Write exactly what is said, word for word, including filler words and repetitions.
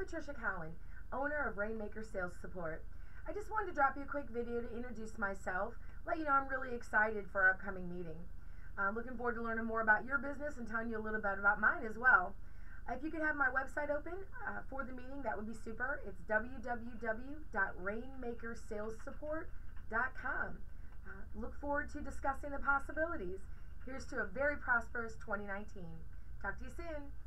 Patricia Cowan, owner of RainMaker Sales Support. I just wanted to drop you a quick video to introduce myself, let you know I'm really excited for our upcoming meeting. I'm looking forward to learning more about your business and telling you a little bit about mine as well. Uh, if you could have my website open uh, for the meeting, that would be super. It's w w w dot rainmaker sales support dot com. Uh, look forward to discussing the possibilities. Here's to a very prosperous twenty nineteen. Talk to you soon.